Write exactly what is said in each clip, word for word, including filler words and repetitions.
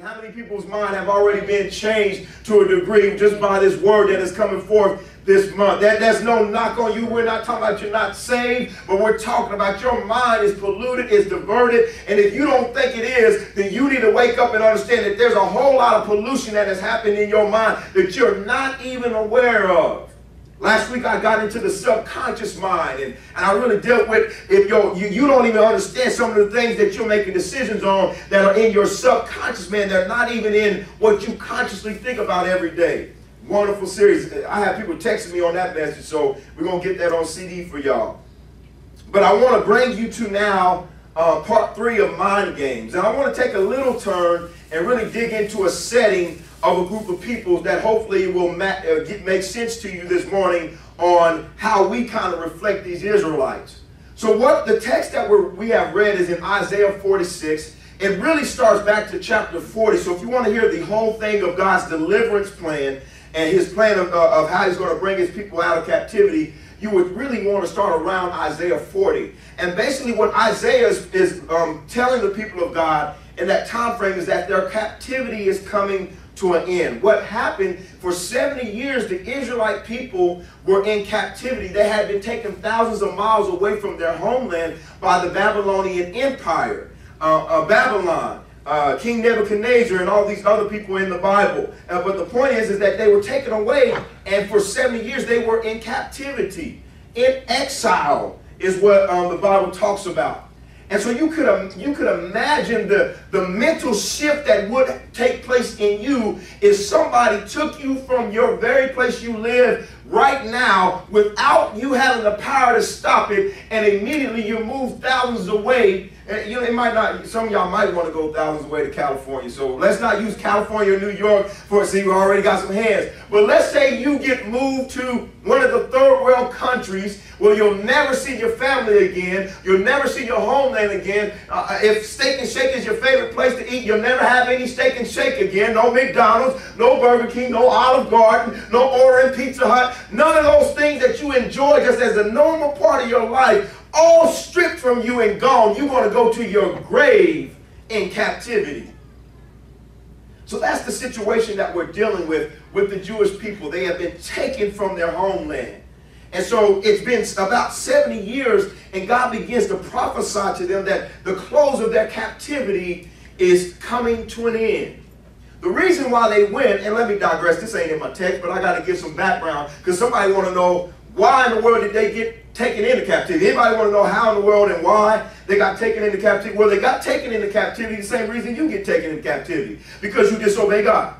How many people's mind have already been changed to a degree just by this word that is coming forth this month? That, there's no knock on you. We're not talking about you're not saved, but we're talking about your mind is polluted, is diverted. And if you don't think it is, then you need to wake up and understand that there's a whole lot of pollution that has happened in your mind that you're not even aware of. Last week I got into the subconscious mind, and, and I really dealt with if you're, you you don't even understand some of the things that you're making decisions on that are in your subconscious, man. They're not even in what you consciously think about every day. Wonderful series. I have people texting me on that message, so we're going to get that on C D for y'all. But I want to bring you to now uh, part three of Mind Games. And I want to take a little turn and really dig into a setting of a group of people that hopefully will ma uh, get, make sense to you this morning on how we kind of reflect these Israelites. So what the text that we're, we have read is in Isaiah forty-six. It really starts back to chapter forty. So if you want to hear the whole thing of God's deliverance plan and his plan of, uh, of how he's going to bring his people out of captivity, you would really want to start around Isaiah forty. And basically what Isaiah is, is um, telling the people of God in that time frame is that their captivity is coming to an end. What happened for seventy years, the Israelite people were in captivity. They had been taken thousands of miles away from their homeland by the Babylonian Empire. Uh, uh, Babylon, uh, King Nebuchadnezzar, and all these other people in the Bible. Uh, but the point is, is that they were taken away, and for seventy years they were in captivity. In exile is what um, the Bible talks about. And so you could, um, you could imagine the, the mental shift that would take place in you if somebody took you from your very place you live right now without you having the power to stop it, and immediately you move thousands away. And, you know, it might not, some of y'all might want to go thousands away to California. So let's not use California or New York for, see, we already got some hands. But let's say you get moved to one of the third world countries where you'll never see your family again. You'll never see your homeland again. Uh, if Steak and Shake is your favorite place to eat, you'll never have any Steak and Shake again. No McDonald's, no Burger King, no Olive Garden, no ordering Pizza Hut. None of those things that you enjoy just as a normal part of your life, all stripped from you and gone. You're going to go to your grave in captivity. So that's the situation that we're dealing with with the Jewish people. They have been taken from their homeland. And so it's been about seventy years, and God begins to prophesy to them that the close of their captivity is coming to an end. The reason why they went, and let me digress, this ain't in my text, but I got to give some background because somebody want to know why in the world did they get taken into captivity. Anybody want to know how in the world and why they got taken into captivity? Well, they got taken into captivity the same reason you get taken into captivity, because you disobey God.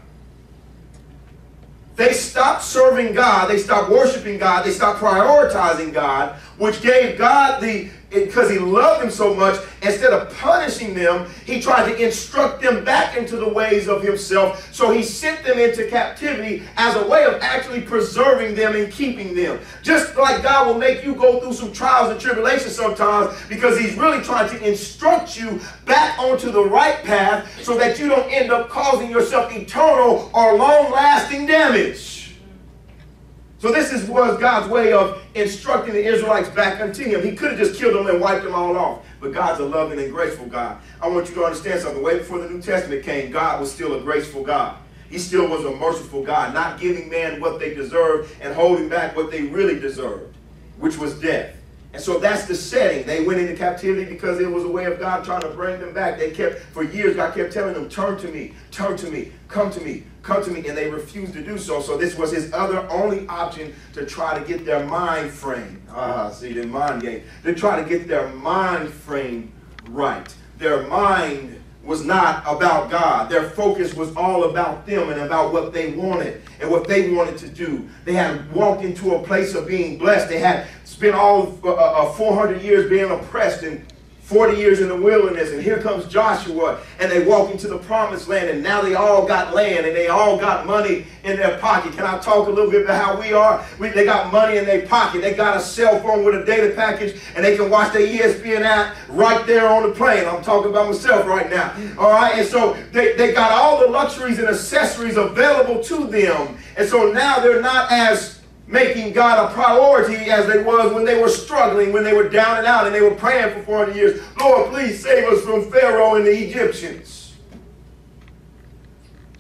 They stopped serving God. They stopped worshiping God. They stopped prioritizing God, which gave God the, because he loved them so much, instead of punishing them, he tried to instruct them back into the ways of himself. So he sent them into captivity as a way of actually preserving them and keeping them. Just like God will make you go through some trials and tribulations sometimes, because he's really trying to instruct you back onto the right path so that you don't end up causing yourself eternal or long-lasting damage. So this is, was God's way of instructing the Israelites back unto him. He could have just killed them and wiped them all off. But God's a loving and graceful God. I want you to understand something. Way before the New Testament came, God was still a graceful God. He still was a merciful God, not giving man what they deserved and holding back what they really deserved, which was death. And so that's the setting. They went into captivity because it was a way of God trying to bring them back. They kept, for years, God kept telling them, turn to me, turn to me, come to me, come to me. And they refused to do so. So this was his other only option to try to get their mind frame. Ah, see, the mind game. To try to get their mind frame right. Their mind was not about God. Their focus was all about them and about what they wanted and what they wanted to do. They had walked into a place of being blessed. They had spent all uh, uh, four hundred years being oppressed and forty years in the wilderness, and here comes Joshua, and they walk into the promised land, and now they all got land, and they all got money in their pocket. Can I talk a little bit about how we are? We, they got money in their pocket. They got a cell phone with a data package, and they can watch their E S P N app right there on the plane. I'm talking about myself right now. All right, and so they, they got all the luxuries and accessories available to them, and so now they're not as making God a priority as they was when they were struggling, when they were down and out, and they were praying for four hundred years. Lord, please save us from Pharaoh and the Egyptians.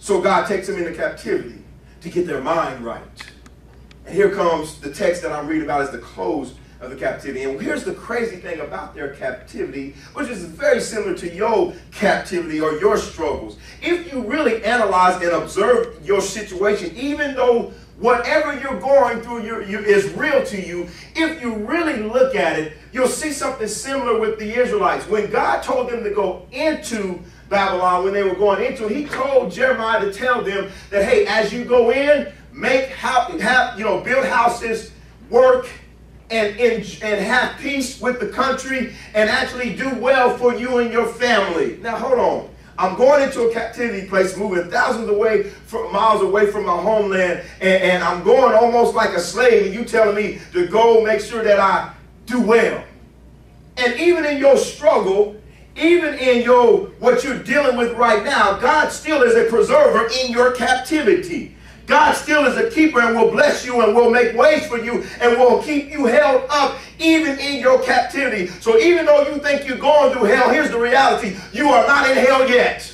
So God takes them into captivity to get their mind right. And here comes the text that I'm reading about as the close of the captivity. And here's the crazy thing about their captivity, which is very similar to your captivity or your struggles. If you really analyze and observe your situation, even though whatever you're going through you're, you, is real to you, if you really look at it, you'll see something similar with the Israelites. When God told them to go into Babylon, when they were going into it, he told Jeremiah to tell them that, hey, as you go in, make house, have, you know, build houses, work, and, and, and have peace with the country, and actually do well for you and your family. Now, hold on. I'm going into a captivity place, moving thousands away from, miles away from my homeland, and, and I'm going almost like a slave, and you telling me to go make sure that I do well. And even in your struggle, even in your what you're dealing with right now, God still is a preserver in your captivity. God still is a keeper and will bless you and will make ways for you and will keep you held up even in your captivity. So even though you think you're going through hell, here's the reality. You are not in hell yet.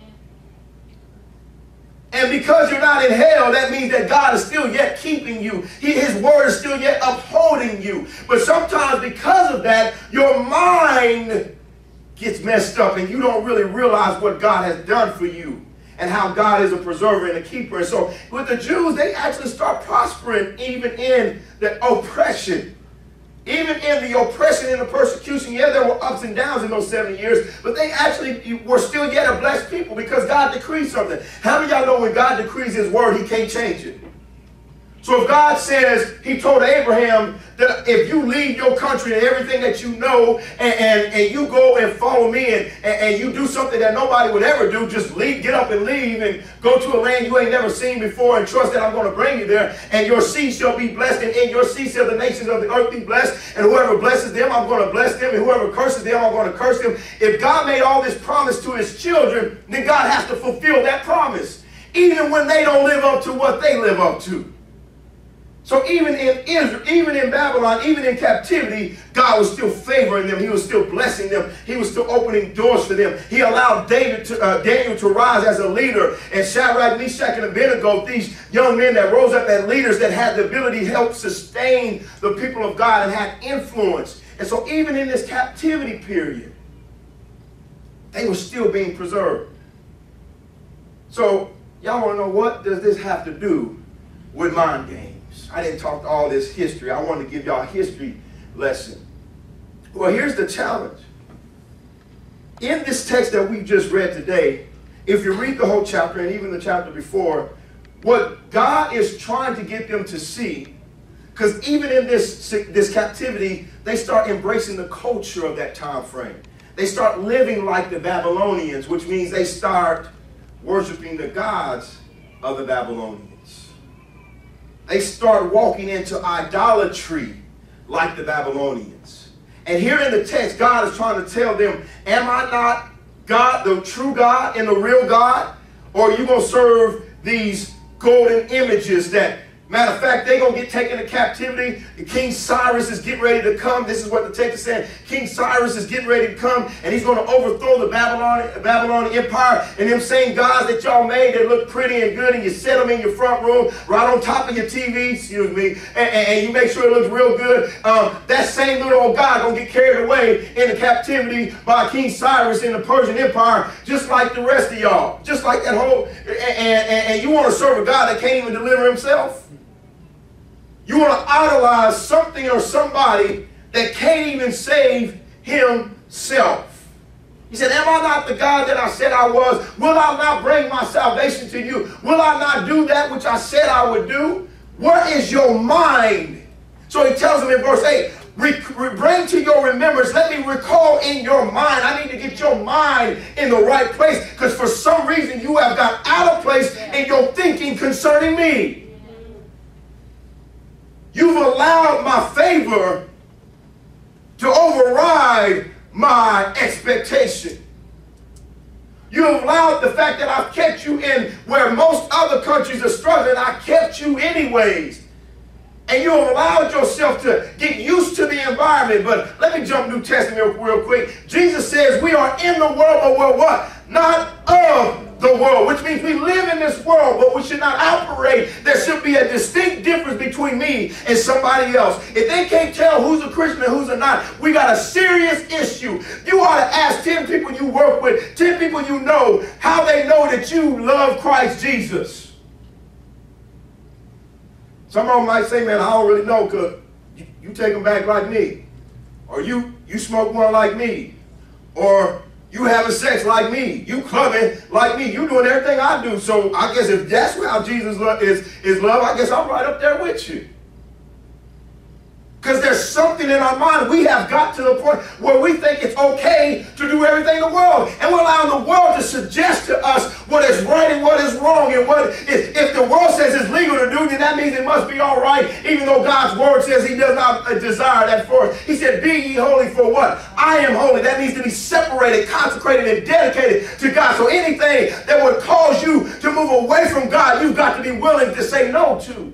And because you're not in hell, that means that God is still yet keeping you. He, his word is still yet upholding you. But sometimes because of that, your mind gets messed up and you don't really realize what God has done for you and how God is a preserver and a keeper. And so with the Jews, they actually start prospering even in the oppression. Even in the oppression and the persecution. Yeah, there were ups and downs in those seven years, but they actually were still yet a blessed people because God decreed something. How many of y'all know when God decrees his word, he can't change it? So if God says, he told Abraham that if you leave your country and everything that you know and, and, and you go and follow me and, and, and you do something that nobody would ever do, just leave, get up and leave and go to a land you ain't never seen before and trust that I'm going to bring you there, and your seed shall be blessed, and in your seed shall the nations of the earth be blessed, and whoever blesses them, I'm going to bless them, and whoever curses them, I'm going to curse them. If God made all this promise to his children, then God has to fulfill that promise, even when they don't live up to what they live up to. So even in Israel, even in Babylon, even in captivity, God was still favoring them. He was still blessing them. He was still opening doors for them. He allowed David to, uh, Daniel to rise as a leader. And Shadrach, Meshach, and Abednego, these young men that rose up as leaders that had the ability to help sustain the people of God and had influence. And so even in this captivity period, they were still being preserved. So y'all want to know, what does this have to do with mind games? I didn't talk all this history. I wanted to give y'all a history lesson. Well, here's the challenge. In this text that we just read today, if you read the whole chapter and even the chapter before, what God is trying to get them to see, because even in this, this captivity, they start embracing the culture of that time frame. They start living like the Babylonians, which means they start worshiping the gods of the Babylonians. They start walking into idolatry like the Babylonians. And here in the text, God is trying to tell them, am I not God, the true God and the real God? Or are you going to serve these golden images that, matter of fact, they're going to get taken to captivity? King Cyrus is getting ready to come. This is what the text is saying. King Cyrus is getting ready to come, and he's going to overthrow the Babylonian, Babylonian Empire. And them same gods that y'all made that look pretty and good, and you set them in your front room, right on top of your T V, excuse me, and, and, and you make sure it looks real good. Um, that same little old God going to get carried away into captivity by King Cyrus in the Persian Empire, just like the rest of y'all. Just like that whole, and, and, and you want to serve a God that can't even deliver himself? You want to idolize something or somebody that can't even save himself. He said, am I not the God that I said I was? Will I not bring my salvation to you? Will I not do that which I said I would do? What is your mind? So he tells them in verse eight, Re bring to your remembrance, let me recall in your mind. I need to get your mind in the right place, because for some reason you have got out of place in your thinking concerning me. You've allowed my favor to override my expectation. You've allowed the fact that I've kept you in where most other countries are struggling. I kept you anyways. And you have allowed yourself to get used to the environment. But let me jump New Testament real, real quick. Jesus says we are in the world, but we're what? Not of the world, which means we live in this world, but we should not operate. There should be a distinct difference between me and somebody else. If they can't tell who's a Christian and who's a not, we got a serious issue. You ought to ask ten people you work with, ten people you know, how they know that you love Christ Jesus. Some of them might say, man, I don't really know, because you, you take them back like me. Or you, you smoke one like me. Or you having sex like me. You clubbing like me. You doing everything I do. So I guess if that's how Jesus love is, is love, I guess I'm right up there with you. Because there's something in our mind. We have got to the point where we think it's okay to do everything in the world. And we're allowing the world to suggest to us what is right and what is wrong. And what is, if the world says it's legal to do, then that means it must be all right, even though God's word says he does not desire that for us. He said, be ye holy for what? I am holy. That means to be separated, consecrated, and dedicated to God. So anything that would cause you to move away from God, you've got to be willing to say no to.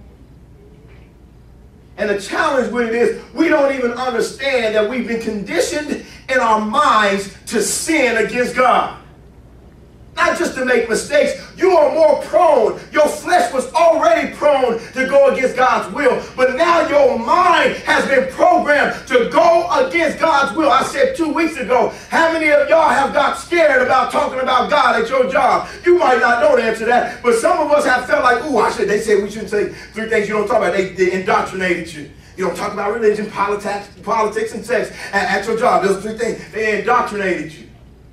And the challenge with it is we don't even understand that we've been conditioned in our minds to sin against God. Not just to make mistakes. You are more prone. Your flesh was already prone to go against God's will. But now your mind has been programmed to go against God's will. I said two weeks ago, how many of y'all have got scared about talking about God at your job? You might not know the answer to that. But some of us have felt like, ooh, I should. They said we shouldn't say three things you don't talk about. They, they indoctrinated you. You don't talk about religion, politics, politics and sex at, at your job. Those three things. They indoctrinated you.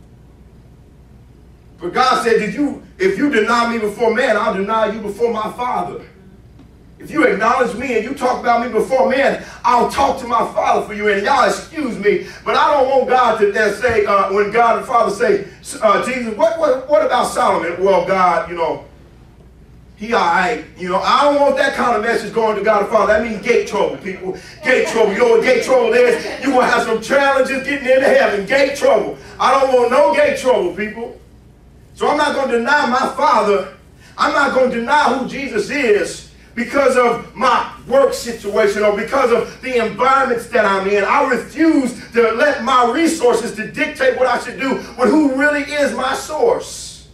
But God said, Did you, if you deny me before man, I'll deny you before my Father. If you acknowledge me and you talk about me before men, I'll talk to my Father for you. And y'all excuse me, but I don't want God to then say, uh, when God the Father say, uh, Jesus, what, what, what about Solomon? Well, God, you know, he all right. You know, I don't want that kind of message going to God the Father. That means gate trouble, people. Gate trouble. You know what gate trouble is? You're going to have some challenges getting into heaven. Gate trouble. I don't want no gate trouble, people. So I'm not going to deny my Father. I'm not going to deny who Jesus is because of my work situation or because of the environments that I'm in. I refuse to let my resources to dictate what I should do with who really is my source.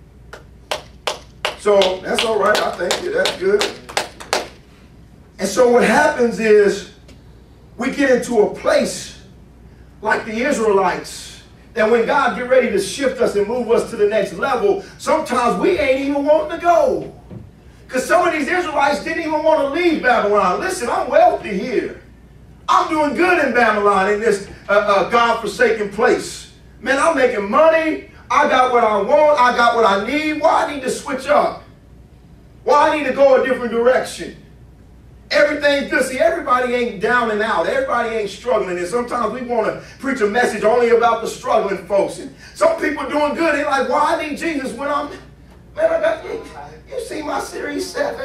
So that's all right. I think yeah, that's good. And so what happens is we get into a place like the Israelites. And when God get ready to shift us and move us to the next level, sometimes we ain't even wanting to go. Because some of these Israelites didn't even want to leave Babylon. Listen, I'm wealthy here. I'm doing good in Babylon, in this uh, uh, God-forsaken place. Man, I'm making money. I got what I want. I got what I need. Why I need to switch up? Why I need to go a different direction? Everything's good. See, everybody ain't down and out. Everybody ain't struggling. And sometimes we want to preach a message only about the struggling folks. And some people doing good. They're like, why I need Jesus when I'm, man, I got, you, you see my Series seven?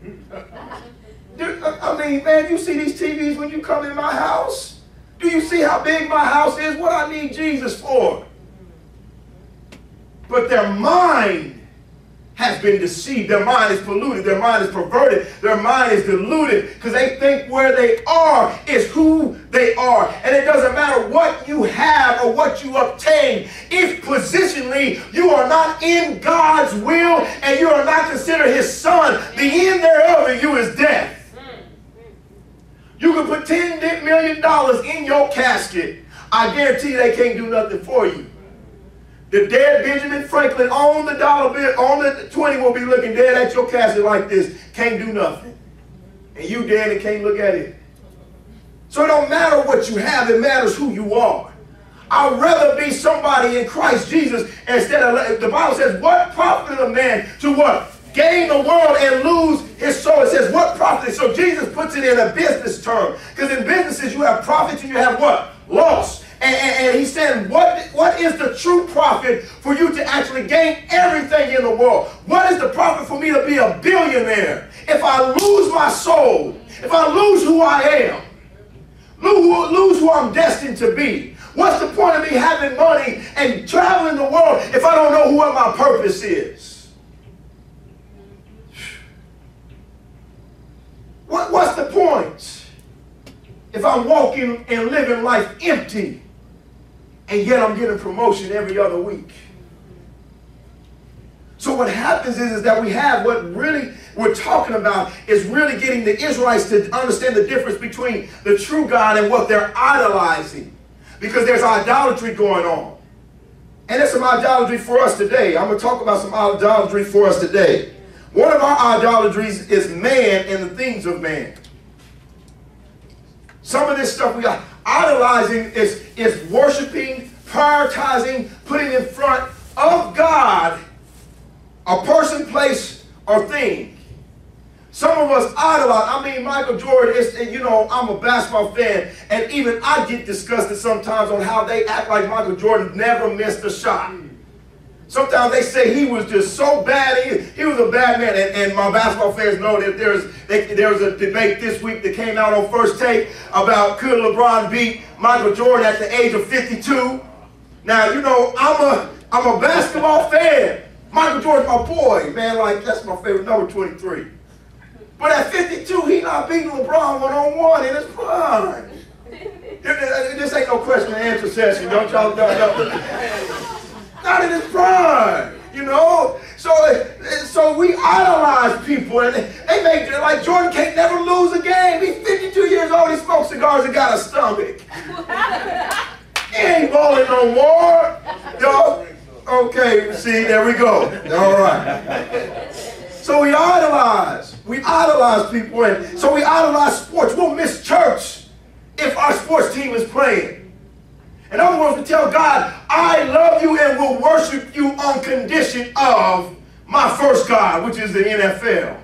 Dude, I mean, man, you see these T Vs when you come in my house? Do you see how big my house is? What I need Jesus for? But their mind has been deceived. Their mind is polluted. Their mind is perverted. Their mind is deluded because they think where they are is who they are. And it doesn't matter what you have or what you obtain. If positionally you are not in God's will and you are not considered his son, the end thereof in you is death. You can put ten million dollars in your casket. I guarantee you they can't do nothing for you. The dead Benjamin Franklin on the dollar bill, on the twenty will be looking dead at your casket like this. Can't do nothing. And you dead and can't look at it. So it don't matter what you have. It matters who you are. I'd rather be somebody in Christ Jesus instead of, the Bible says, what profit a man to what? Gain the world and lose his soul. It says, what profit? So Jesus puts it in a business term. Because in businesses you have profits and you have what? Loss. And, and, and he's saying, what, what is the true profit for you to actually gain everything in the world? What is the profit for me to be a billionaire? If I lose my soul, if I lose who I am, lose, lose who I'm destined to be, what's the point of me having money and traveling the world if I don't know what my purpose is? What, what's the point if I'm walking and living life empty? And yet I'm getting promotion every other week. what happens is, is that we have what really we're talking about is really getting the Israelites to understand the difference between the true God and what they're idolizing. Because there's idolatry going on. And there's some idolatry for us today. I'm going to talk about some idolatry for us today. One of our idolatries is man and the things of man. Some of this stuff we are idolizing is, is worshiping, prioritizing, putting in front of God a person, place, or thing. Some of us idolize. I mean, Michael Jordan, is, you know, I'm a basketball fan, and even I get disgusted sometimes on how they act like Michael Jordan never missed a shot. Sometimes they say he was just so bad. He, he was a bad man. And, and my basketball fans know that there's, they, there was a debate this week that came out on First Take about could LeBron beat Michael Jordan at the age of fifty-two. Now, you know, I'm a, I'm a basketball fan. Michael Jordan's my boy, man. Like, that's my favorite number, twenty-three. But at fifty-two, he not beating LeBron one-on-one in his prime. This ain't no question and answer session. Don't y'all know? Not in his prime, you know? So, so we idolize people, and they make it like Jordan can't never lose a game. He's fifty-two years old, he smokes cigars and got a stomach. He ain't balling no more. Yo, okay, see, there we go. All right. So we idolize. We idolize people, and so we idolize sports. We'll miss church if our sports team is playing. In other words, we tell God, I love you and will worship you on condition of my first God, which is the N F L.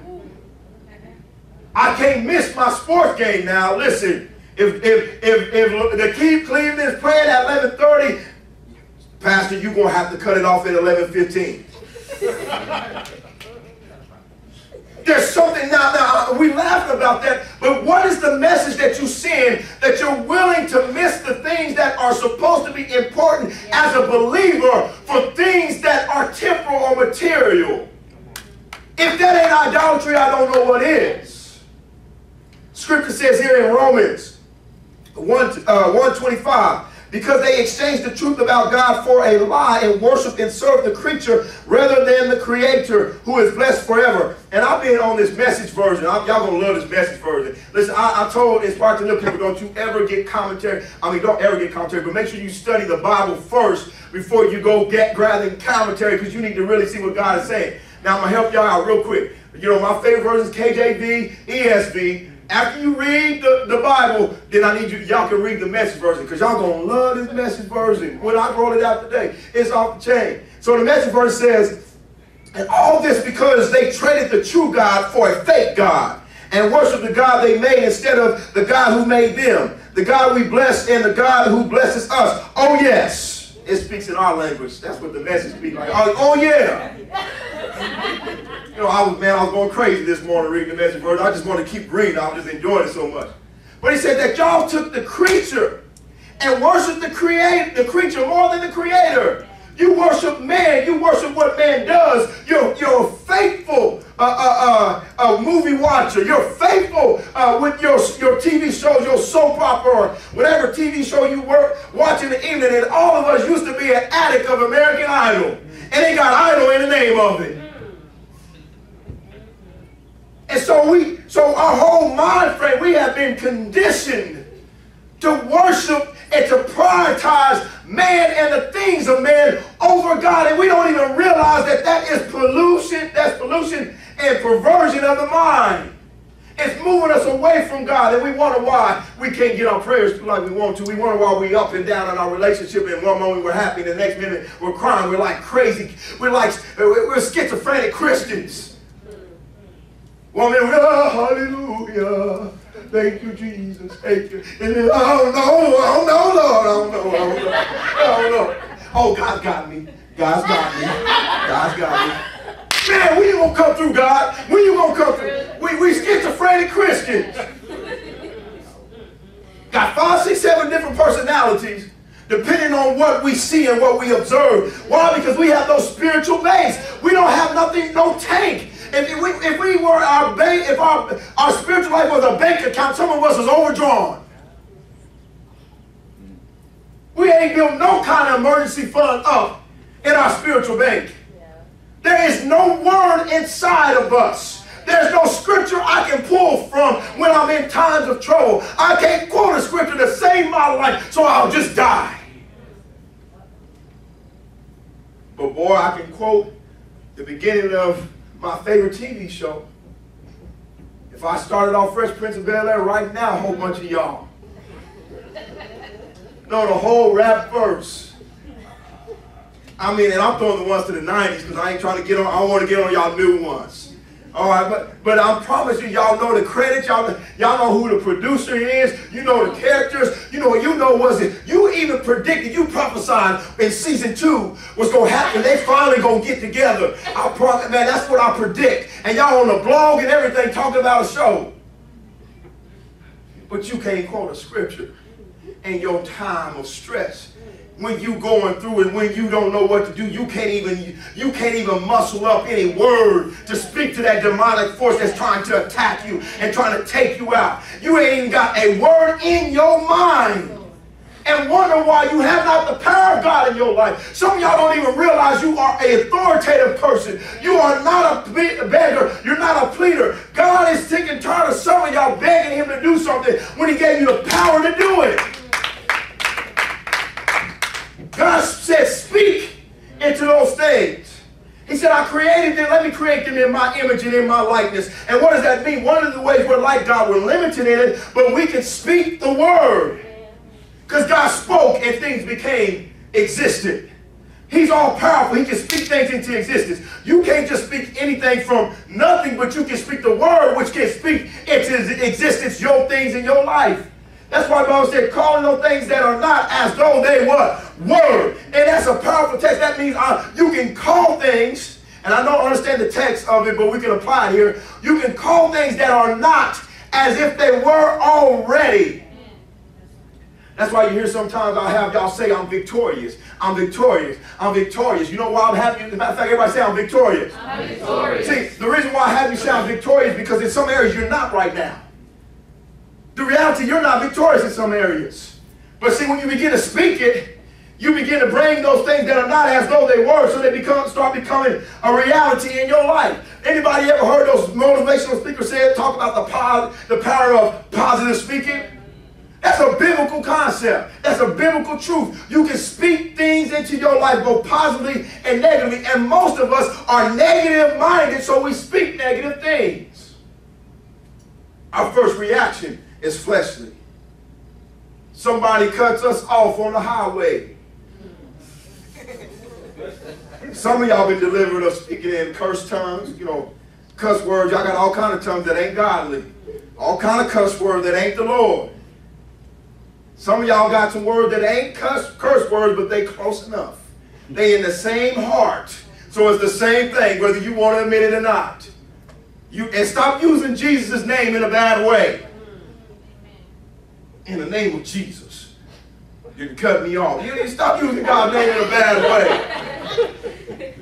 I can't miss my sports game now. Listen, if if if, if the Cleveland is playing at eleven thirty, Pastor, you're going to have to cut it off at eleven fifteen. There's something now, now, we laugh about that, but what is the message that you send that you're willing to miss the things that are supposed to be important yeah. as a believer for things that are temporal or material? If that ain't idolatry, I don't know what is. Scripture says here in Romans one, uh, one twenty-five, because they exchanged the truth about God for a lie and worship and serve the creature rather than the Creator who is blessed forever. And I've been on this Message version. Y'all gonna love this Message version. Listen, I, I told Inspired to Live people, don't you ever get commentary. I mean, don't ever get commentary, but make sure you study the Bible first before you go get grabbing commentary, because you need to really see what God is saying. Now, I'm gonna help y'all out real quick. You know, my favorite version is K J V, E S V. After you read the, the Bible, then I need you, y'all can read the Message version, because y'all going to love this Message version. When I roll it out today, it's off the chain. So the Message verse says, and all this because they traded the true God for a fake God and worshiped the God they made instead of the God who made them. The God we bless and the God who blesses us. Oh, yes. It speaks in our language. That's what the Message speaks like. Oh, oh yeah. You know, I was, man, I was going crazy this morning reading the Message verse. I just want to keep reading. I was just enjoying it so much. But he said that y'all took the creature and worshiped the create, the creature more than the Creator. You worship man. You worship what man does. You're, you're a faithful uh, uh, uh, uh, movie watcher. You're faithful uh, with your, your T V shows, your soap opera, or whatever T V show you work watching in the evening. And all of us used to be an addict of American Idol. And they got Idol in the name of it. And so we, so our whole mind frame, we have been conditioned to worship and to prioritize man and the things of man over God. And we don't even realize that that is pollution, that's pollution and perversion of the mind. It's moving us away from God, and we wonder why we can't get our prayers through like we want to. We wonder why we up and down in our relationship, and one moment we're happy, the next minute we're crying. We're like crazy. We're like, we're schizophrenic Christians. One minute we're, oh, hallelujah. Thank you, Jesus. Thank you. And then, oh, no, oh, no, Lord. Oh, no, oh, no. Oh, no. Oh, God's got me. God's got me. God's got me. Man, when you gonna come through, God? When you gonna come through? We, we schizophrenic Christians. Got five, six, seven different personalities depending on what we see and what we observe. Why? Because we have no spiritual base. We don't have nothing, no tank. If we, if we were our bank, if our, our spiritual life was a bank account, some of us is overdrawn. We ain't built no kind of emergency fund up in our spiritual bank. There is no word inside of us. There's no scripture I can pull from when I'm in times of trouble. I can't quote a scripture to save my life, so I'll just die. But boy, I can quote the beginning of my favorite T V show. If I started off Fresh Prince of Bel-Air right now, a whole bunch of y'all know the whole rap verse. I mean, and I'm throwing the ones to the nineties because I ain't trying to get on, I don't want to get on y'all new ones. All right, but, but I promise you, y'all know the credits, y'all y'all know who the producer is, you know the characters, you know, you know what's it. You even predicted, you prophesied in season two what's going to happen. They finally going to get together. I promise, man, that's what I predict. And y'all on the blog and everything talking about a show. But you can't quote a scripture in your time of stress. When you going through it, when you don't know what to do, you can't even you can't even muscle up any word to speak to that demonic force that's trying to attack you and trying to take you out. You ain't even got a word in your mind and wonder why you have not the power of God in your life. Some of y'all don't even realize you are an authoritative person. You are not a beggar. You're not a pleader. God is sick and tired of some of y'all begging him to do something when he gave you the power to do it. God said, speak into those things. He said, I created them. Let me create them in my image and in my likeness. And what does that mean? One of the ways we're like God, we're limited in it, but we can speak the word. Because God spoke and things became existent. He's all powerful. He can speak things into existence. You can't just speak anything from nothing, but you can speak the word, which can speak into existence your things in your life. That's why the Bible said, calling those things that are not as though they were word. And that's a powerful text. That means uh, you can call things, and I don't understand the text of it, but we can apply it here. You can call things that are not as if they were already. That's why you hear sometimes I have y'all say, I'm victorious. I'm victorious. I'm victorious. You know why I'm happy? As a matter of fact, everybody say I'm victorious. I'm victorious. See, the reason why I have you say I'm victorious is because in some areas you're not right now. The reality, you're not victorious in some areas. But see, when you begin to speak it, you begin to bring those things that are not as though they were, so they become start becoming a reality in your life. Anybody ever heard those motivational speakers say, talk about the power, the power of positive speaking? That's a biblical concept. That's a biblical truth. You can speak things into your life both positively and negatively, and most of us are negative-minded, so we speak negative things. Our first reaction is fleshly. Somebody cuts us off on the highway. Some of y'all been delivered of speaking in cursed tongues, you know, cuss words. Y'all got all kind of tongues that ain't godly. All kind of cuss words that ain't the Lord. Some of y'all got some words that ain't cuss, curse words, but they close enough. They in the same heart. So it's the same thing, whether you want to admit it or not. You, and stop using Jesus' name in a bad way. In the name of Jesus. You can cut me off. You stop using God's name in a bad way.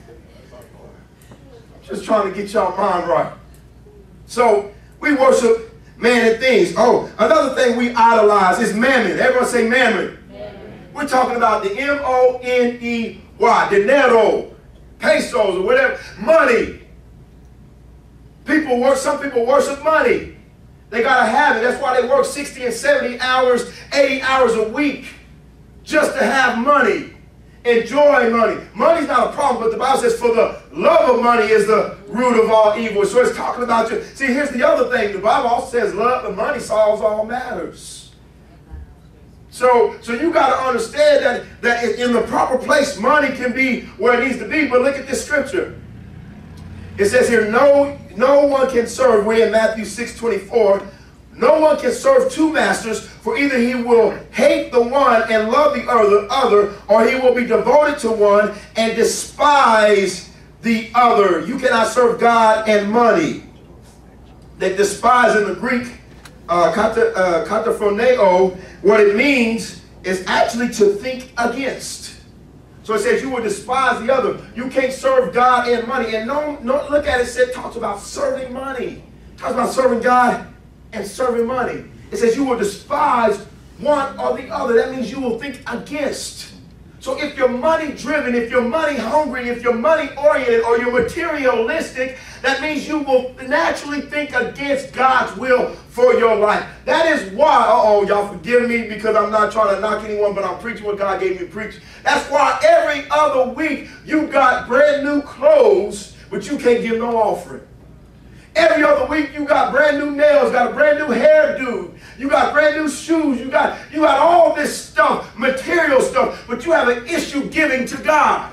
Just trying to get y'all mind right. So we worship man and things. Oh, another thing we idolize is mammon. Everyone say mammon. Mammon. We're talking about the M O N E Y, dinero, pesos, or whatever, money. People work, some people worship money. They got to have it. That's why they work sixty and seventy hours, eighty hours a week just to have money. Enjoy money. Money's not a problem, but the Bible says for the love of money is the root of all evil. So it's talking about you. See, here's the other thing. The Bible also says love and money solves all matters. So, so you got to understand that, that in the proper place, money can be where it needs to be. But look at this scripture. It says here, no, no one can serve. We're in Matthew six twenty-four. No one can serve two masters, for either he will hate the one and love the other, other, or he will be devoted to one and despise the other. You cannot serve God and money. That despise in the Greek, uh, kata, uh, kataphroneo, what it means is actually to think against. So it says you will despise the other. You can't serve God and money. And no, no look at it, it talks about serving money. It talks about serving God and serving money. It says you will despise one or the other. That means you will think against. So So if you're money driven, if you're money hungry, if you're money oriented, or you're materialistic, that means you will naturally think against God's will for your life. That is why, uh-oh, y'all forgive me because I'm not trying to knock anyone, but I'm preaching what God gave me to preach. That's why every other week you got brand new clothes, but you can't give no offering. Every other week you got brand new nails, got a brand new hairdo, you got brand new shoes, you got, you got all this stuff, material stuff, but you have an issue giving to God.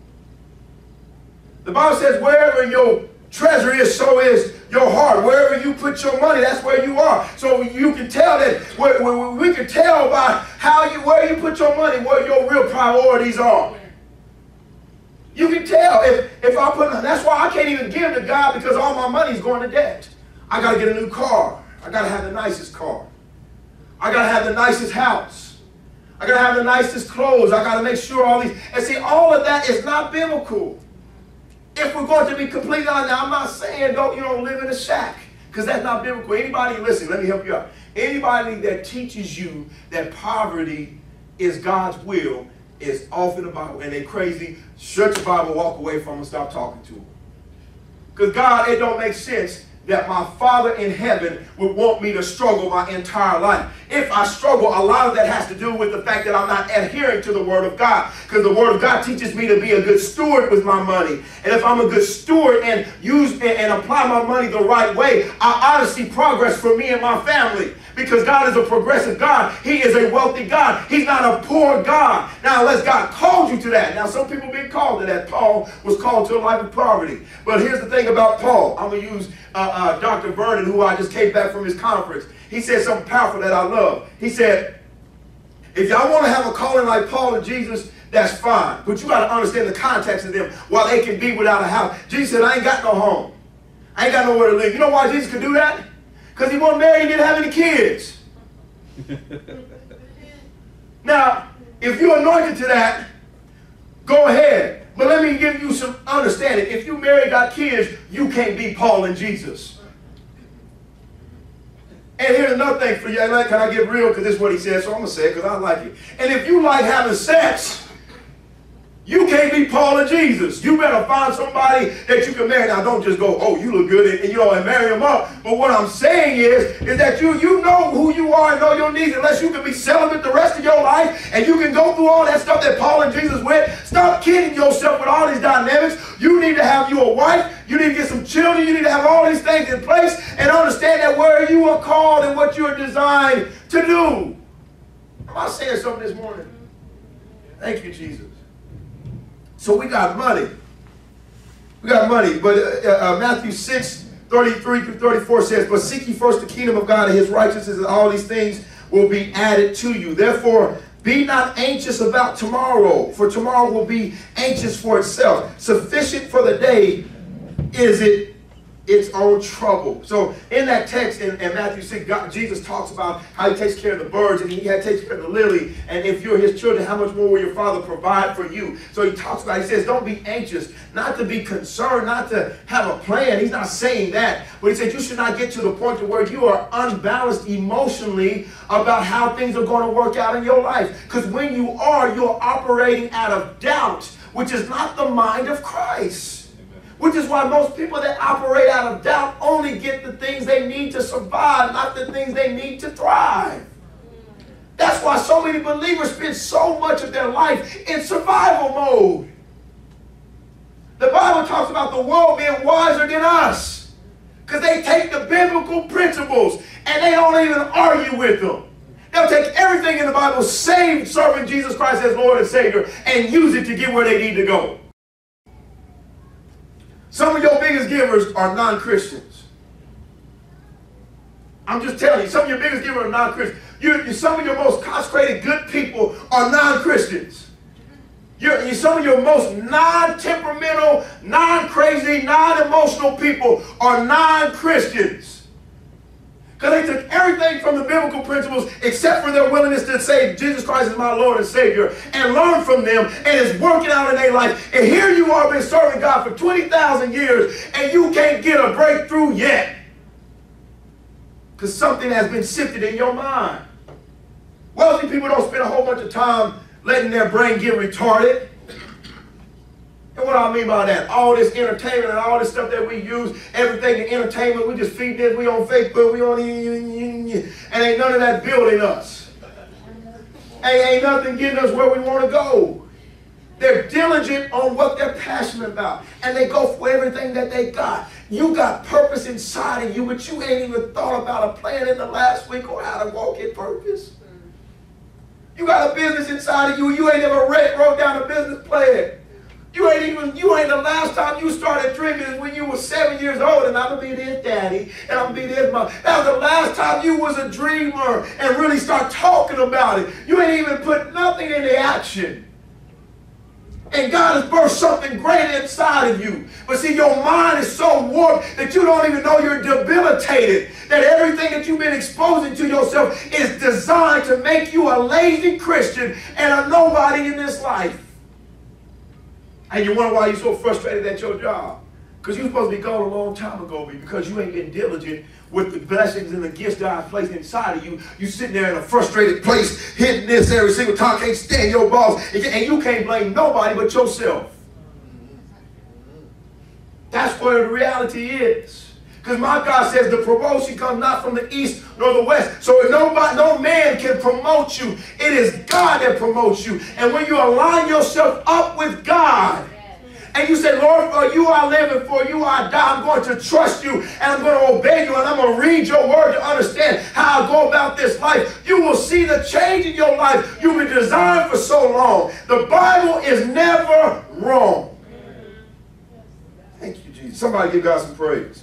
The Bible says wherever your treasure is, so is your heart. Wherever you put your money, that's where you are. So you can tell that, we can tell by how you, where you put your money, what your real priorities are. You can tell if, if I put, that's why I can't even give to God because all my money is going to debt. I got to get a new car. I got to have the nicest car. I got to have the nicest house. I got to have the nicest clothes. I got to make sure all these, and see, all of that is not biblical. If we're going to be completely honest, now I'm not saying don't, you know, live in a shack because that's not biblical. Anybody, listen, let me help you out. Anybody that teaches you that poverty is God's will is off in the Bible and they crazy, shut your Bible, walk away from them, and stop talking to them. Because God, it don't make sense that my Father in heaven would want me to struggle my entire life. If I struggle, a lot of that has to do with the fact that I'm not adhering to the Word of God. Because the Word of God teaches me to be a good steward with my money. And if I'm a good steward and use and, and apply my money the right way, I ought to see progress for me and my family. Because God is a progressive God. He is a wealthy God. He's not a poor God. Now, unless God called you to that. Now, some people been called to that. Paul was called to a life of poverty. But here's the thing about Paul. I'm going to use uh, uh, Doctor Vernon, who I just came back from his conference. He said something powerful that I love. He said, if y'all want to have a calling like Paul and Jesus, that's fine. But you got to understand the context of them while they can be without a house. Jesus said, I ain't got no home. I ain't got nowhere to live. You know why Jesus could do that? Because he wasn't married and didn't have any kids. Now, if you're anointed to that, go ahead. But let me give you some understanding. If you married, got kids, you can't be Paul and Jesus. And here's another thing for you. Can I get real? Because this is what he said, so I'm going to say it because I like it. And if you like having sex, you can't be Paul and Jesus. You better find somebody that you can marry. Now, don't just go, oh, you look good, and, and you know, and marry them up. But what I'm saying is, is that you, you know who you are and know your needs. Unless you can be celibate the rest of your life, and you can go through all that stuff that Paul and Jesus went. Stop kidding yourself with all these dynamics. You need to have you a wife. You need to get some children. You need to have all these things in place and understand that where you are called and what you are designed to do. Am I saying something this morning? Thank you, Jesus. So we got money. We got money. But uh, uh, Matthew six, thirty-three through thirty-four says, but seek ye first the kingdom of God and his righteousness, and all these things will be added to you. Therefore, be not anxious about tomorrow, for tomorrow will be anxious for itself. Sufficient for the day is it its own trouble. So in that text in, in Matthew six, God, Jesus talks about how he takes care of the birds and he takes care of the lily. And if you're his children, how much more will your Father provide for you? So he talks about, he says, don't be anxious, not to be concerned, not to have a plan. He's not saying that. But he said you should not get to the point to where you are unbalanced emotionally about how things are going to work out in your life. Because when you are, you're operating out of doubt, which is not the mind of Christ. Which is why most people that operate out of doubt only get the things they need to survive, not the things they need to thrive. That's why so many believers spend so much of their life in survival mode. The Bible talks about the world being wiser than us because they take the biblical principles and they don't even argue with them. They'll take everything in the Bible, save serving Jesus Christ as Lord and Savior, and use it to get where they need to go. Some of your biggest givers are non-Christians. I'm just telling you, some of your biggest givers are non-Christians. You, you, some of your most consecrated good people are non-Christians. You're, you, some of your most non-temperamental, non-crazy, non-emotional people are non-Christians. Because they took everything from the biblical principles except for their willingness to say Jesus Christ is my Lord and Savior and learn from them, and it's working out in their life. And here you are been serving God for twenty thousand years and you can't get a breakthrough yet. Because something has been sifted in your mind. Wealthy people don't spend a whole bunch of time letting their brain get retarded. And what do I mean by that? All this entertainment and all this stuff that we use, everything to entertainment, we just feed this, we on Facebook, we on, and ain't none of that building us. Ain't, ain't nothing getting us where we want to go. They're diligent on what they're passionate about. And they go for everything that they got. You got purpose inside of you, but you ain't even thought about a plan in the last week or how to walk in purpose. You got a business inside of you. You ain't ever read, wrote down a business plan. You ain't even, you ain't the last time you started dreaming is when you were seven years old and I'm going to be this daddy and I'm going to be this mom. That was the last time you was a dreamer and really start talking about it. You ain't even put nothing into action. And God has birthed something great inside of you. But see, your mind is so warped that you don't even know you're debilitated. That everything that you've been exposing to yourself is designed to make you a lazy Christian and a nobody in this life. And you wonder why you're so frustrated at your job. Because you're supposed to be gone a long time ago, because you ain't been diligent with the blessings and the gifts God placed inside of you. You sitting there in a frustrated place, hitting this every single time, can't stand your boss, and you can't blame nobody but yourself. That's where the reality is. Because my God says the promotion comes not from the east nor the west. So if nobody, no man can promote you. It is God that promotes you. And when you align yourself up with God, and you say, Lord, for you I live and for you I die. I'm going to trust you and I'm going to obey you and I'm going to read your word to understand how I go about this life. You will see the change in your life you've been designed for so long. The Bible is never wrong. Thank you, Jesus. Somebody give God some praise.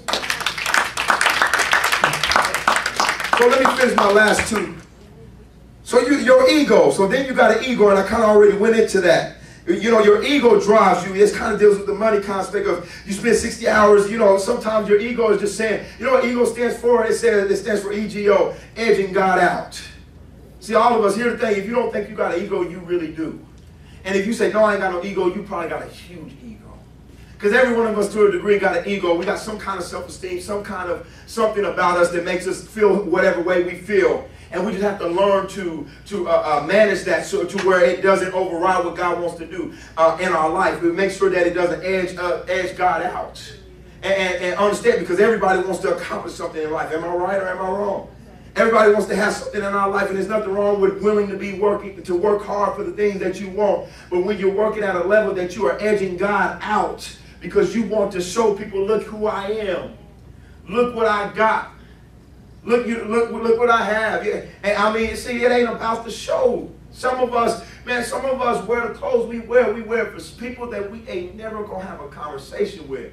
So let me finish my last two. So you, your ego. So then you got an ego, and I kind of already went into that. You know, your ego drives you. It kind of deals with the money concept of you spend sixty hours. You know, sometimes your ego is just saying, you know what ego stands for? It says it stands for E G O, edging God out. See, all of us, here's the thing. If you don't think you got an ego, you really do. And if you say, no, I ain't got no ego, you probably got a huge ego. Because every one of us, to a degree, got an ego. We got some kind of self-esteem, some kind of something about us that makes us feel whatever way we feel. And we just have to learn to, to uh, uh, manage that so to where it doesn't override what God wants to do uh, in our life. We make sure that it doesn't edge, uh, edge God out. And, and, and understand, because everybody wants to accomplish something in life. Am I right or am I wrong? Everybody wants to have something in our life, and there's nothing wrong with willing to be working, to work hard for the things that you want. But when you're working at a level that you are edging God out because you want to show people, look who I am. Look what I got. Look, you, look, look what I have. Yeah. And I mean, see, it ain't about the show. Some of us, man, some of us wear the clothes we wear. We wear for people that we ain't never going to have a conversation with.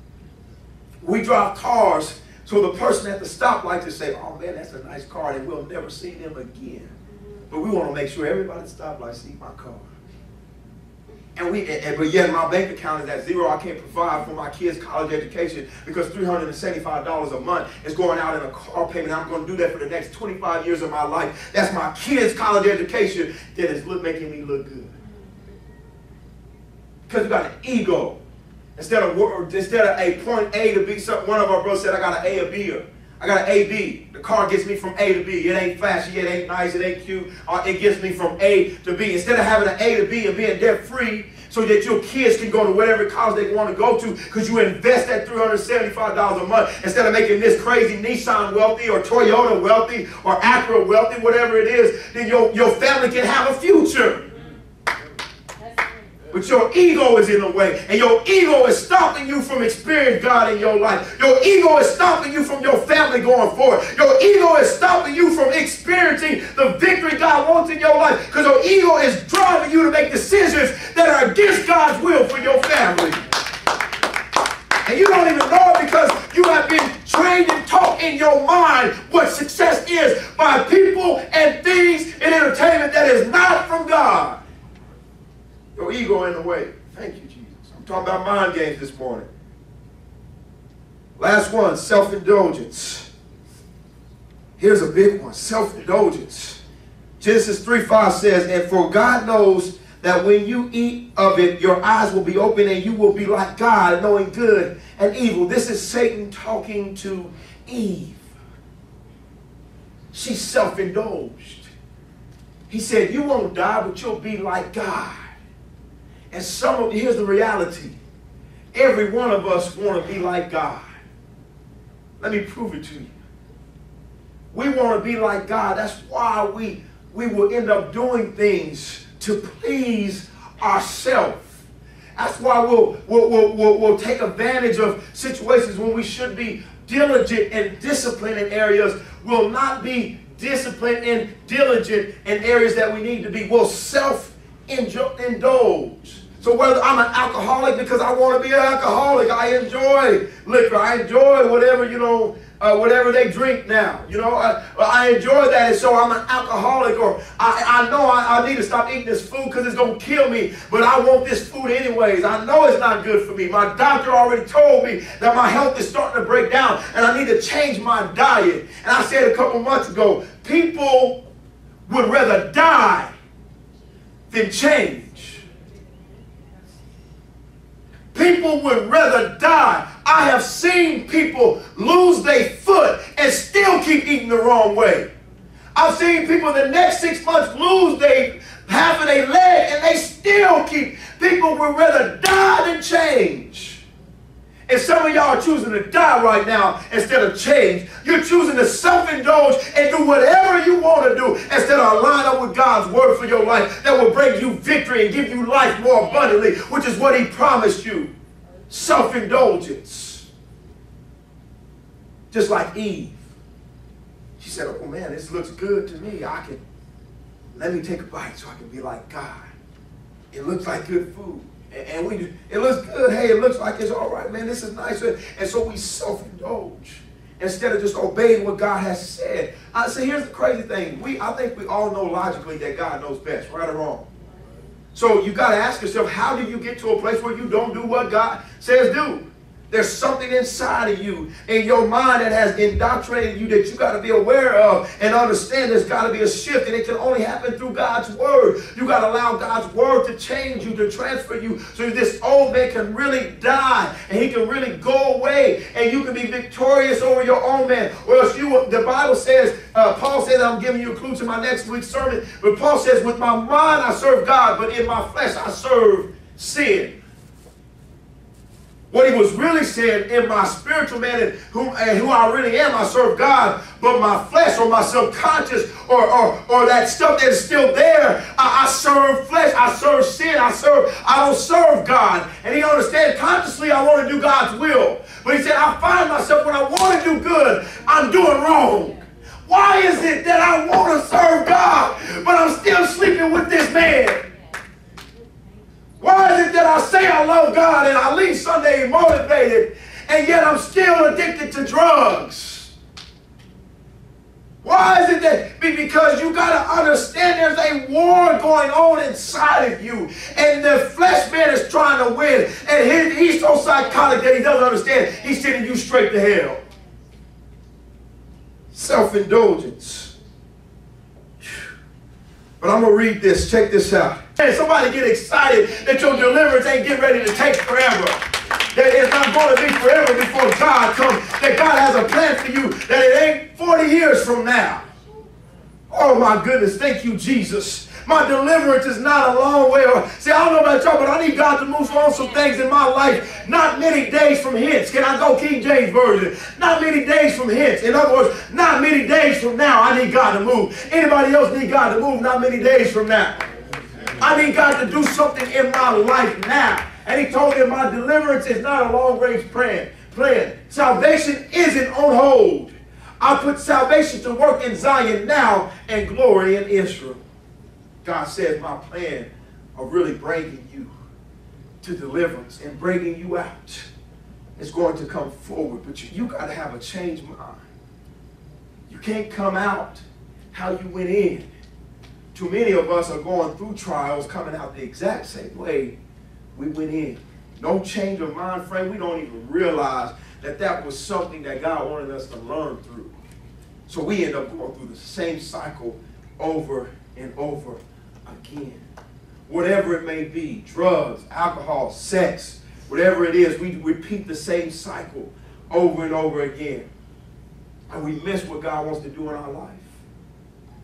We drive cars so the person at the stoplight to say, oh, man, that's a nice car, and we'll never see them again. But we want to make sure everybody at the stoplight sees my car. And we, and, but yet my bank account is at zero. I can't provide for my kids' college education because three hundred seventy-five dollars a month is going out in a car payment. I'm going to do that for the next twenty-five years of my life. That's my kids' college education that is look, making me look good. Because you got an ego. Instead of, instead of a point A to B, some, one of our brothers said, I got an A, a B. I got an A B. The car gets me from A to B. It ain't flashy, it ain't nice, it ain't cute. Uh, it gets me from A to B. Instead of having an A to B and being debt free so that your kids can go to whatever college they want to go to because you invest that three hundred seventy-five dollars a month instead of making this crazy Nissan wealthy or Toyota wealthy or Acura wealthy, whatever it is, then your, your family can have a future. But your ego is in the way. And your ego is stopping you from experiencing God in your life. Your ego is stopping you from your family going forward. Your ego is stopping you from experiencing the victory God wants in your life. Because your ego is driving you to make decisions that are against God's will for your family. And you don't even know it because you have been trained and taught in your mind what success is by people and things and entertainment that is not from God. Your ego in the way. Thank you, Jesus. I'm talking about mind games this morning. Last one, self-indulgence. Here's a big one, self-indulgence. Genesis three five says, and for God knows that when you eat of it, your eyes will be open and you will be like God, knowing good and evil. This is Satan talking to Eve. She self-indulged. He said, you won't die, but you'll be like God. And some of, here's the reality. Every one of us want to be like God. Let me prove it to you. We want to be like God. That's why we, we will end up doing things to please ourselves. That's why we'll, we'll, we'll, we'll, we'll take advantage of situations when we should be diligent and disciplined in areas. We'll not be disciplined and diligent in areas that we need to be. We'll self-indulge. So whether I'm an alcoholic because I want to be an alcoholic, I enjoy liquor, I enjoy whatever, you know, uh, whatever they drink now. You know, I, I enjoy that, and so I'm an alcoholic, or I, I know I, I need to stop eating this food because it's going to kill me, but I want this food anyways. I know it's not good for me. My doctor already told me that my health is starting to break down, and I need to change my diet. And I said a couple months ago, people would rather die than change. People would rather die. I have seen people lose their foot and still keep eating the wrong way. I've seen people the next six months lose their half of their leg and they still keep. People would rather die than change. And some of y'all are choosing to die right now instead of change. You're choosing to self-indulge and do whatever you want to do instead of line up with God's word for your life that will bring you victory and give you life more abundantly, which is what he promised you. Self-indulgence. Just like Eve. She said, oh man, this looks good to me. I can, let me take a bite so I can be like God. It looks like good food. And we, it looks good. Hey, it looks like it's all right, man. This is nice. And so we self-indulge instead of just obeying what God has said. I say, here's the crazy thing. We, I think we all know logically that God knows best, right or wrong. So you got to ask yourself, how do you get to a place where you don't do what God says do? There's something inside of you, in your mind, that has indoctrinated you that you got to be aware of and understand there's got to be a shift, and it can only happen through God's word. You got to allow God's word to change you, to transfer you, so this old man can really die and he can really go away and you can be victorious over your own man. Or else you, the Bible says, uh, Paul says, I'm giving you a clue to my next week's sermon, but Paul says, with my mind I serve God, but in my flesh I serve sin. What he was really saying, in my spiritual man and who, and who I really am, I serve God, but my flesh or my subconscious or, or, or that stuff that is still there, I, I serve flesh, I serve sin, I serve, I don't serve God. And he understands consciously I want to do God's will. But he said, I find myself when I want to do good, I'm doing wrong. Why is it that I want to serve God, but I'm still sleeping with this man? Why is it that I say I love God and I leave Sunday motivated and yet I'm still addicted to drugs? Why is it that? Because you got to understand there's a war going on inside of you and the flesh man is trying to win and he, he's so psychotic that he doesn't understand. He's sending you straight to hell. Self-indulgence. But I'm going to read this. Check this out. Hey, somebody get excited that your deliverance ain't getting ready to take forever. That it's not going to be forever before God comes. That God has a plan for you. That it ain't forty years from now. Oh my goodness. Thank you, Jesus. My deliverance is not a long way. See, I don't know about y'all, but I need God to move on some things in my life. Not many days from hence. Can I go King James Version? Not many days from hence. In other words, not many days from now, I need God to move. Anybody else need God to move? Not many days from now. I need God to do something in my life now. And he told me my deliverance is not a long-range plan. plan. Salvation isn't on hold. I put salvation to work in Zion now and glory in Israel. God says my plan of really bringing you to deliverance and bringing you out is going to come forward. But you, you got to have a changed mind. You can't come out how you went in. Too many of us are going through trials coming out the exact same way we went in. No change of mind frame. We don't even realize that that was something that God wanted us to learn through. So we end up going through the same cycle over and over again. Whatever it may be, drugs, alcohol, sex, whatever it is, we repeat the same cycle over and over again. And we miss what God wants to do in our life.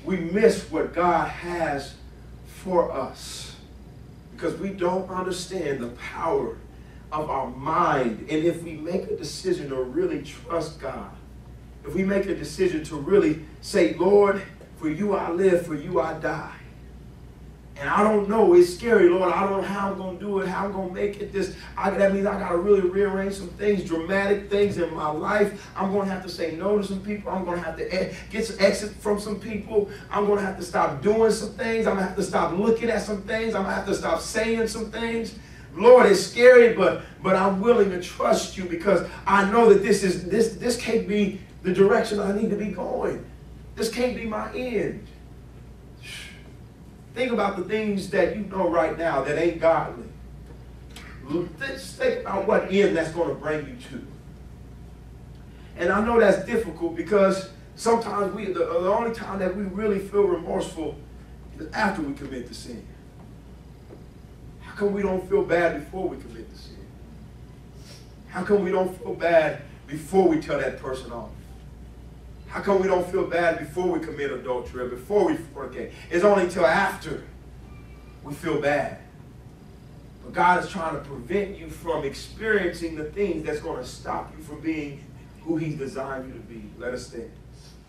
we miss what God has for us because we don't understand the power of our mind. And if we make a decision to really trust God, if we make a decision to really say, Lord, for you I live, for you I die. And I don't know, it's scary, Lord. I don't know how I'm going to do it, how I'm going to make it this. I, that means I got to really rearrange some things, dramatic things in my life. I'm going to have to say no to some people. I'm going to have to e- get some exit from some people. I'm going to have to stop doing some things. I'm going to have to stop looking at some things. I'm going to have to stop saying some things. Lord, it's scary, but but I'm willing to trust you because I know that this is this this can't be the direction I need to be going. This can't be my end. Think about the things that you know right now that ain't godly. Just think about what end that's going to bring you to. And I know that's difficult because sometimes we, the, the only time that we really feel remorseful is after we commit the sin. How come we don't feel bad before we commit the sin? How come we don't feel bad before we tell that person off? How come we don't feel bad before we commit adultery or before we fornicate? It's only until after we feel bad. But God is trying to prevent you from experiencing the things that's going to stop you from being who He's designed you to be. Let us stand.